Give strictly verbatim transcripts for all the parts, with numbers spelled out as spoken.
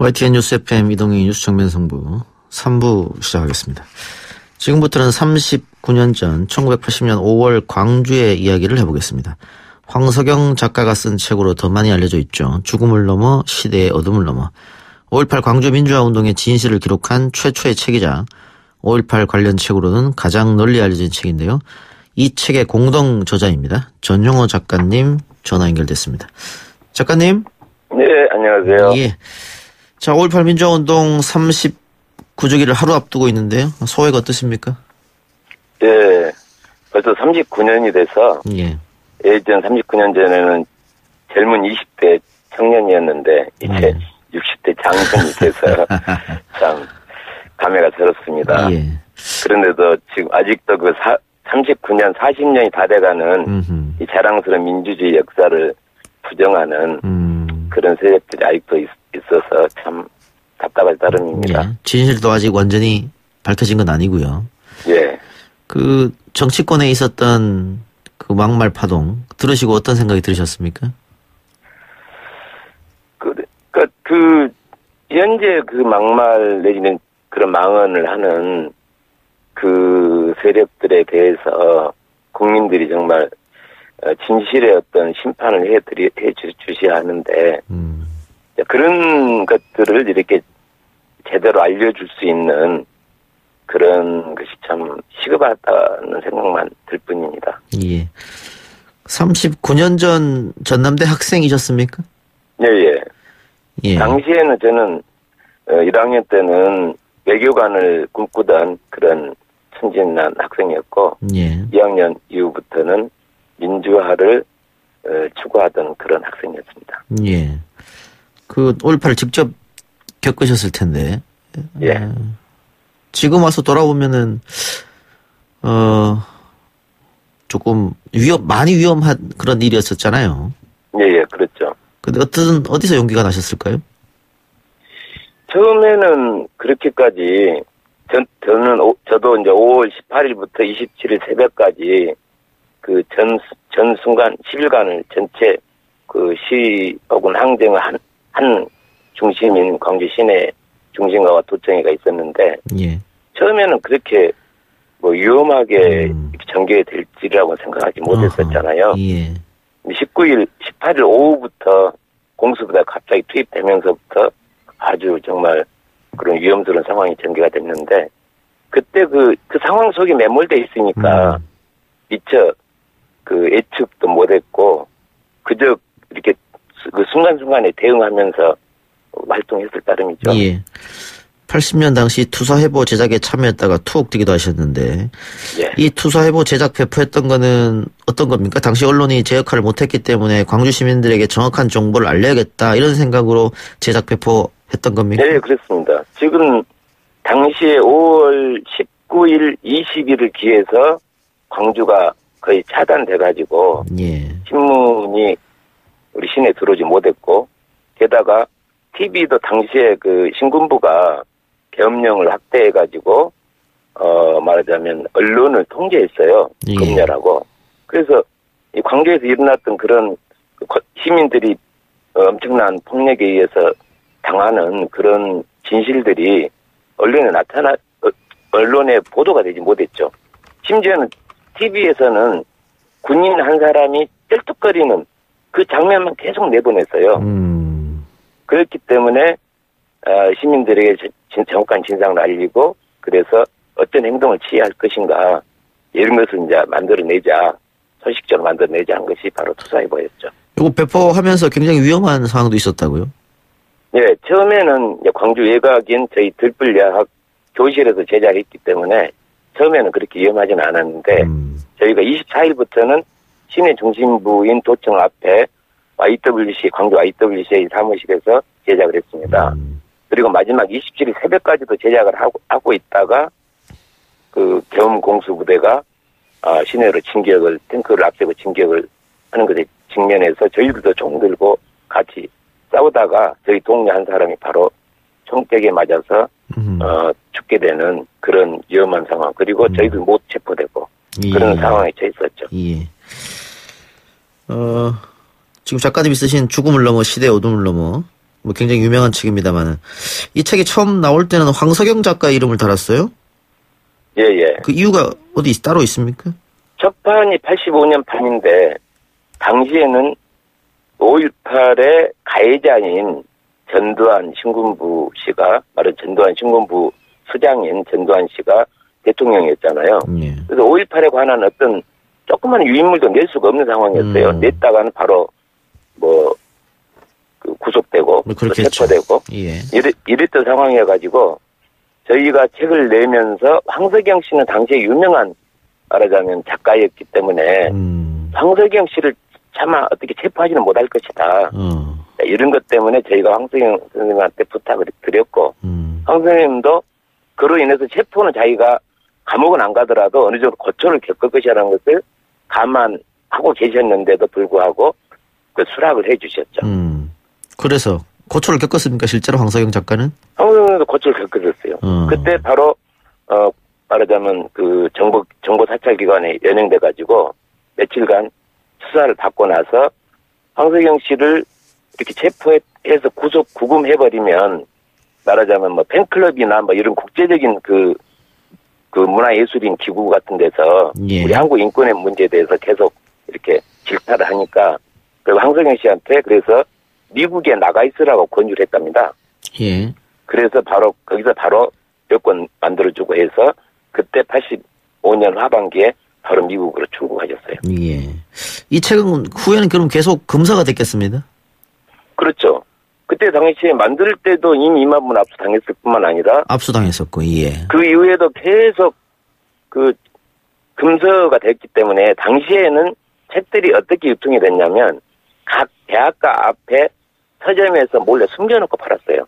와이티엔 뉴스 에프엠 이동희 뉴스 정면승부 삼 부 시작하겠습니다. 지금부터는 삼십구 년 전 천구백팔십 년 오월 광주의 이야기를 해보겠습니다. 황석영 작가가 쓴 책으로 더 많이 알려져 있죠. 죽음을 넘어 시대의 어둠을 넘어. 오일팔 광주 민주화운동의 진실을 기록한 최초의 책이자 오일팔 관련 책으로는 가장 널리 알려진 책인데요. 이 책의 공동 저자입니다. 전용호 작가님 전화 연결됐습니다. 작가님. 네, 안녕하세요. 예. 자, 오일팔 민주화운동 삼십구 주기를 하루 앞두고 있는데요. 소회가 어떠십니까? 예, 벌써 삼십구 년이 돼서 예. 예전 삼십구 년 전에는 젊은 이십 대 청년이었는데 이제 예. 육십 대 장년이 돼서 참 감회가 새롭습니다. 예. 그런데도 지금 아직도 그 사, 삼십구 년, 사십 년이 다 돼가는 음흠. 이 자랑스러운 민주주의 역사를 부정하는 음. 그런 세력들이 아직도 있, 있어서 참 답답할 따름입니다. 예. 진실도 아직 완전히 밝혀진 건 아니고요. 예. 그 정치권에 있었던 그 막말 파동 들으시고 어떤 생각이 들으셨습니까? 그, 그, 그 현재 그 막말 내지는 그런 망언을 하는 그 세력들에 대해서 국민들이 정말 진실의 어떤 심판을 해드리, 해주셔야 하는데, 음. 그런 것들을 이렇게 제대로 알려줄 수 있는 그런 것이 참 시급하다는 생각만 들 뿐입니다. 예. 삼십구 년 전 전남대 학생이셨습니까? 예, 예. 예. 당시에는 저는 일 학년 때는 외교관을 꿈꾸던 그런 천진난 학생이었고, 예. 이 학년 이후부터는 민주화를 어, 추구하던 그런 학생이었습니다. 예. 그 오일팔 직접 겪으셨을 텐데. 예. 어, 지금 와서 돌아보면은 어 조금 위험 많이 위험한 그런 일이었었잖아요. 예, 예, 그렇죠. 근데 어떤 어디서 용기가 나셨을까요? 처음에는 그렇게까지 전 저는 오, 저도 이제 오월 십팔일부터 이십칠일 새벽까지 그 전, 전 순간 십 일간을 전체 그 시 혹은 항쟁을 한, 한 중심인 광주 시내 중심가와 도청회가 있었는데, 예. 처음에는 그렇게 뭐 위험하게 음. 전개될지라고 생각하지 못했었잖아요. 어허, 예. 십구일, 십팔일 오후부터 공수부대가 갑자기 투입되면서부터 아주 정말 그런 위험스러운 상황이 전개가 됐는데, 그때 그, 그 상황 속에 매몰돼 있으니까 음. 미처 그 예측도 못했고 그저 이렇게 그 순간순간에 대응하면서 활동했을 따름이죠. 예. 팔십 년 당시 투사해보 제작에 참여했다가 투옥 되기도 하셨는데 예. 이 투사해보 제작 배포했던 거는 어떤 겁니까? 당시 언론이 제 역할을 못했기 때문에 광주 시민들에게 정확한 정보를 알려야겠다 이런 생각으로 제작 배포했던 겁니까? 네, 그렇습니다. 지금 당시에 오월 십구일, 이십일을 기해서 광주가 거의 차단돼가지고 예. 신문이 우리 시내에 들어오지 못했고 게다가 티비도 당시에 그 신군부가 계엄령을 확대해가지고 어 말하자면 언론을 통제했어요. 예. 검열하고. 그래서 이 광주에서 일어났던 그런 시민들이 엄청난 폭력에 의해서 당하는 그런 진실들이 언론에 나타나 언론에 보도가 되지 못했죠. 심지어는 티비에서는 군인 한 사람이 쩔뚝거리는 그 장면만 계속 내보냈어요. 음. 그렇기 때문에 시민들에게 정확한 진상을 알리고 그래서 어떤 행동을 취해야 할 것인가 이런 것을 이제 만들어내자 소식적으로 만들어내자 한 것이 바로 투사해보였죠. 이거 배포하면서 굉장히 위험한 상황도 있었다고요? 네, 처음에는 광주 외곽인 저희 들불야학 교실에서 제작했기 때문에 처음에는 그렇게 위험하지는 않았는데 음. 저희가 이십사일부터는 시내 중심부인 도청 앞에 와이더블유씨, 광주 와이더블유씨의 사무실에서 제작을 했습니다. 음. 그리고 마지막 이십칠일 새벽까지도 제작을 하고, 하고 있다가 그 계엄 공수부대가 아, 시내로 진격을, 탱크를 앞세고 진격을 하는 것에 직면해서 저희들도 총 들고 같이 싸우다가 저희 동료 한 사람이 바로 총격에 맞아서 음. 어, 죽게 되는 그런 위험한 상황. 그리고 음. 저희들 못 체포되고 예. 그런 상황에 처했었죠. 예. 어, 지금 작가님이 쓰신 죽음을 넘어 시대의 어둠을 넘어 뭐 굉장히 유명한 책입니다만은 이 책이 처음 나올 때는 황석영 작가 이름을 달았어요? 예, 예. 그 이유가 어디 따로 있습니까? 첫 판이 팔십오 년 판인데 당시에는 오일팔의 가해자인 전두환 신군부 씨가, 말은 전두환 신군부 수장인 전두환 씨가 대통령이었잖아요. 예. 그래서 오일팔에 관한 어떤 조그만 유인물도 낼 수가 없는 상황이었어요. 음. 냈다가는 바로 뭐 그 구속되고 뭐 체포되고 예. 이랬, 이랬던 상황이어가지고 저희가 책을 내면서 황석영 씨는 당시에 유명한 말하자면 작가였기 때문에 음. 황석영 씨를 차마 어떻게 체포하지는 못할 것이다. 어. 이런 것 때문에 저희가 황석영 선생님한테 부탁을 드렸고 음. 황 선생님도 그로 인해서 체포는 자기가 감옥은 안 가더라도 어느 정도 고초를 겪을 것이라는 것을 감안하고 계셨는데도 불구하고 그 수락을 해 주셨죠. 음. 그래서 고초를 겪었습니까? 실제로 황석영 작가는? 황석영도 고초를 겪었어요. 어. 그때 바로 어 말하자면 그 정보 정보 사찰 기관에 연행돼 가지고 며칠간 수사를 받고 나서 황석영 씨를 이렇게 체포해서 구속 구금해버리면 말하자면 뭐 팬클럽이나 뭐 이런 국제적인 그, 그 문화예술인 기구 같은 데서 예. 우리 한국 인권의 문제에 대해서 계속 이렇게 질타를 하니까 그리고 황석영 씨한테 그래서 미국에 나가 있으라고 권유를 했답니다. 예. 그래서 바로 거기서 바로 여권 만들어주고 해서 그때 팔십오 년 하반기에 바로 미국으로 출국하셨어요. 예. 이 책은 후에는 그럼 계속 검사가 됐겠습니다. 그렇죠. 그때 당시에 만들 때도 이미 이만분 압수당했을 뿐만 아니라 압수당했었고, 예. 그 이후에도 계속 그 금서가 됐기 때문에 당시에는 책들이 어떻게 유통이 됐냐면 각 대학가 앞에 서점에서 몰래 숨겨놓고 팔았어요.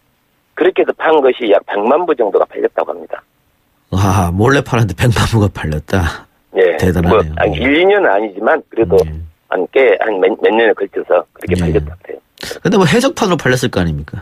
그렇게 해서 판 것이 약 백만 부 정도가 팔렸다고 합니다. 와, 몰래 팔았는데 백만 부가 팔렸다. 예. 대단하네요. 뭐, 한 일, 이 년은 아니지만 그래도 예. 한 꽤, 한 몇, 몇 년에 걸쳐서 그렇게 예. 팔렸다고 해요. 근데 뭐 해적판으로 팔렸을 거 아닙니까?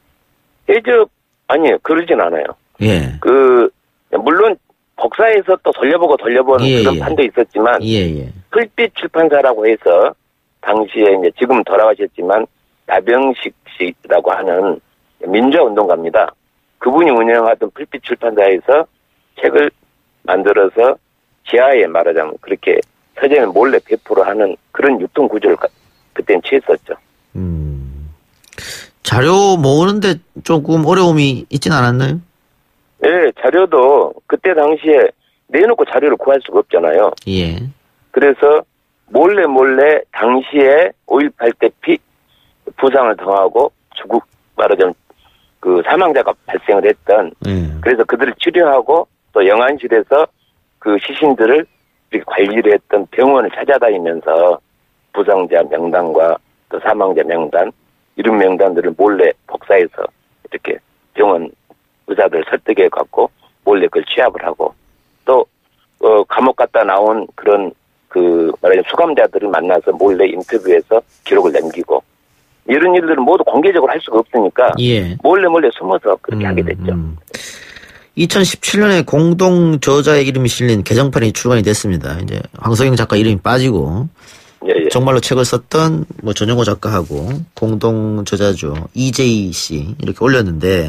해적, 아니요. 그러진 않아요. 예. 그, 물론 복사해서 또 돌려보고 돌려보는 예, 그런 예. 판도 있었지만, 예, 예. 풀빛 출판사라고 해서 당시에 이제 지금 돌아가셨지만 나병식 씨라고 하는 민주화운동가입니다. 그분이 운영하던 풀빛 출판사에서 책을 만들어서 지하에 말하자면 그렇게 서점에 몰래 배포를 하는 그런 유통 구조를 그때는 취했었죠. 음. 자료 모으는데 조금 어려움이 있진 않았나요? 네, 자료도 그때 당시에 내놓고 자료를 구할 수가 없잖아요. 예. 그래서 몰래 몰래 당시에 오일팔 때 피 부상을 당하고 죽고 말하자면 그 사망자가 발생을 했던 예. 그래서 그들을 치료하고 또 영안실에서 그 시신들을 이렇게 관리를 했던 병원을 찾아다니면서 부상자 명단과 또 사망자 명단 이런 명단들을 몰래 복사해서 이렇게 병원 의사들 설득해 갖고 몰래 그걸 취합을 하고 또 어, 감옥 갔다 나온 그런 그 말하자면 수감자들을 만나서 몰래 인터뷰해서 기록을 남기고 이런 일들은 모두 공개적으로 할 수가 없으니까 예. 몰래 몰래 숨어서 그렇게 음, 하게 됐죠. 음. 이천십칠 년에 공동 저자의 이름이 실린 개정판이 출간이 됐습니다. 이제 황석영 작가 이름이 빠지고 예, 예. 정말로 책을 썼던 뭐 전용호 작가하고 공동 저자죠 이제이 씨 이렇게 올렸는데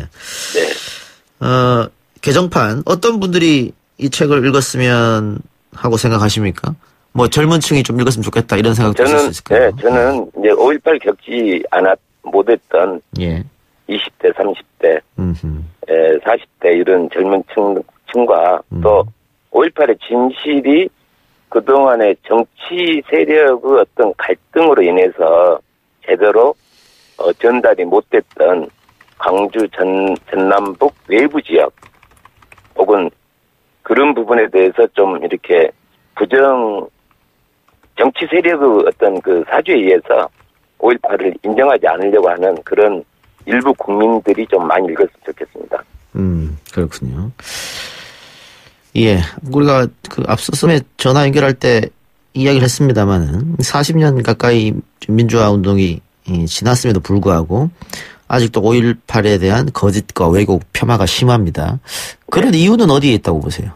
네. 어, 개정판 어떤 분들이 이 책을 읽었으면 하고 생각하십니까? 뭐 젊은층이 좀 읽었으면 좋겠다 이런 생각도 있을 수 있을까요? 네, 저는 이제 오일팔 겪지 않았 못했던 예. 이십 대, 삼십 대, 에, 사십 대 이런 젊은 층, 층과 음. 또 오일팔의 진실이 그동안의 정치 세력의 어떤 갈등으로 인해서 제대로 어, 전달이 못됐던 광주 전, 전남북 외부 지역 혹은 그런 부분에 대해서 좀 이렇게 부정 정치 세력의 어떤 그 사주에 의해서 오일팔을 인정하지 않으려고 하는 그런 일부 국민들이 좀 많이 읽었으면 좋겠습니다. 음, 그렇군요. 예, 우리가 그 앞서 에 전화 연결할 때 이야기를 했습니다만은 사십 년 가까이 민주화 운동이 지났음에도 불구하고 아직도 오일팔에 대한 거짓과 왜곡 폄하가 심합니다. 그런 네. 이유는 어디에 있다고 보세요?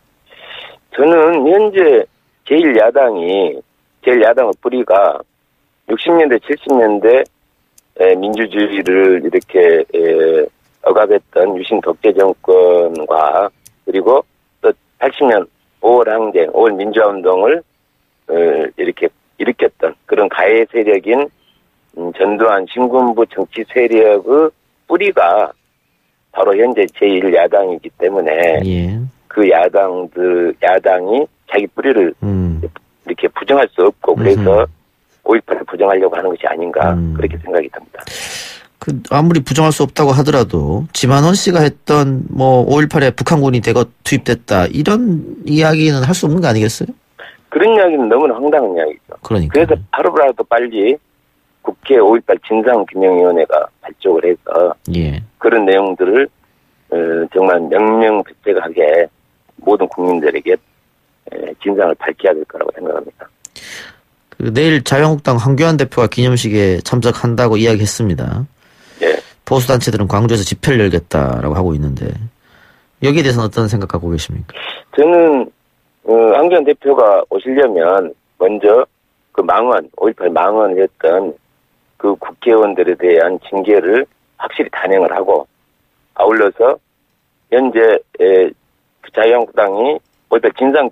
저는 현재 제일 야당이 제일 야당의 뿌리가 육십 년대, 칠십 년대 민주주의를 이렇게 억압했던 유신 독재 정권과 그리고 또 팔십 년 오월 항쟁, 오월 민주화운동을 이렇게 일으켰던 그런 가해 세력인 전두환 신군부 정치 세력의 뿌리가 바로 현재 제일 야당이기 때문에 예. 그 야당들 야당이 자기 뿌리를 음. 이렇게 부정할 수 없고 그래서 음흠. 오일팔을 부정하려고 하는 것이 아닌가 음. 그렇게 생각이 듭니다. 그 아무리 부정할 수 없다고 하더라도 지만원 씨가 했던 뭐 오일팔에 북한군이 대거 투입됐다 이런 이야기는 할 수 없는 거 아니겠어요? 그런 이야기는 너무나 황당한 이야기죠. 그러니까. 그래서 하루라도 빨리 국회 오일팔 진상규명위원회가 발족을 해서 예. 그런 내용들을 어, 정말 명명백백하게 모든 국민들에게 진상을 밝혀야 될 거라고 생각합니다. 그 내일 자유한국당 황교안 대표가 기념식에 참석한다고 이야기했습니다. 예. 보수단체들은 광주에서 집회를 열겠다라고 하고 있는데 여기에 대해서는 어떤 생각하고 계십니까? 저는 어, 황교안 대표가 오시려면 먼저 그 망언, 오일팔 망언을 했던 그 국회의원들에 대한 징계를 확실히 단행을 하고 아울러서 현재 에, 자유한국당이 오일팔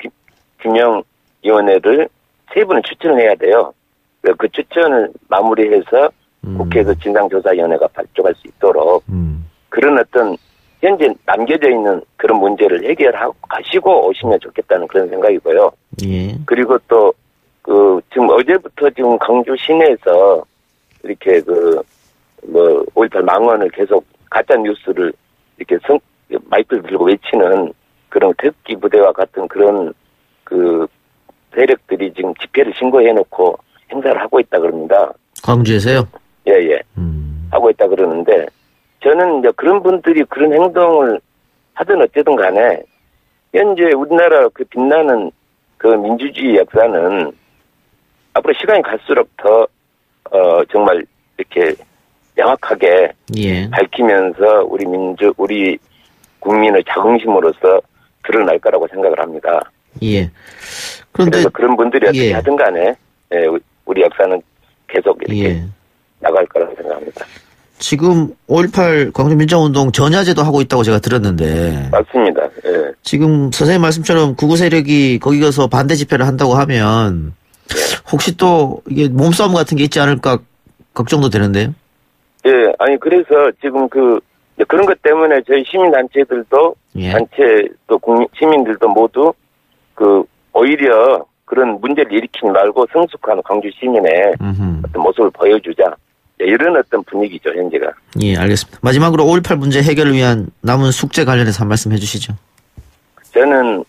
진상규명위원회를 세 분을 추천을 해야 돼요. 그 추천을 마무리해서 음. 국회에서 진상조사위원회가 발족할 수 있도록 음. 그런 어떤 현재 남겨져 있는 그런 문제를 해결하고 가시고 오시면 좋겠다는 그런 생각이고요. 예. 그리고 또 그 지금 어제부터 지금 광주 시내에서 이렇게 그 뭐 오일팔 망언을 계속 가짜 뉴스를 이렇게 성, 마이크를 들고 외치는 그런 특기 부대와 같은 그런 그 세력들이 지금 집회를 신고해놓고 행사를 하고 있다 그럽니다. 광주에서요? 예예. 예. 음. 하고 있다 그러는데 저는 이제 그런 분들이 그런 행동을 하든 어쨌든 간에 현재 우리나라 그 빛나는 그 민주주의 역사는 앞으로 시간이 갈수록 더 어 정말 이렇게 명확하게 예. 밝히면서 우리 민주 우리 국민의 자긍심으로서 드러날 거라고 생각을 합니다. 예. 그런데 그래서 그런 분들이 어떻게 예. 하든 간에 우리 역사는 계속 이렇게 예. 나갈 거라고 생각합니다. 지금 오일팔 광주민주화운동 전야제도 하고 있다고 제가 들었는데 맞습니다. 예. 지금 선생님 말씀처럼 극우 세력이 거기 가서 반대 집회를 한다고 하면 예. 혹시 또 이게 몸싸움 같은 게 있지 않을까 걱정도 되는데요. 예, 아니 그래서 지금 그 그런 것 때문에 저희 시민단체들도 예. 단체 또 국민 시민들도 모두 그 오히려 그런 문제를 일으키지 말고 성숙한 광주 시민의 음흠. 어떤 모습을 보여주자 이런 어떤 분위기죠 현재가. 예, 알겠습니다. 마지막으로 오일팔 문제 해결을 위한 남은 숙제 관련해서 한 말씀 해주시죠. 저는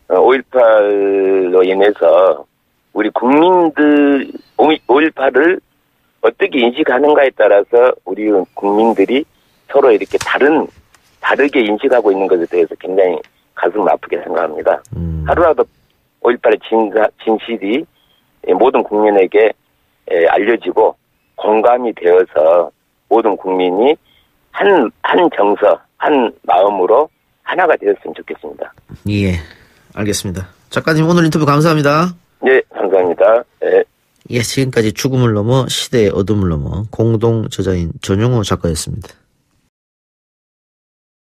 오일팔로 인해서 우리 국민들 오일팔을 어떻게 인식하는가에 따라서 우리 국민들이 서로 이렇게 다른 다르게 인식하고 있는 것에 대해서 굉장히 가슴 아프게 생각합니다. 음. 하루라도 오일팔의 진사, 진실이 모든 국민에게 알려지고 공감이 되어서 모든 국민이 한, 한 정서, 한 마음으로 하나가 되었으면 좋겠습니다. 예, 알겠습니다. 작가님 오늘 인터뷰 감사합니다. 네, 감사합니다. 네. 예, 지금까지 죽음을 넘어 시대의 어둠을 넘어 공동 저자인 전용호 작가였습니다.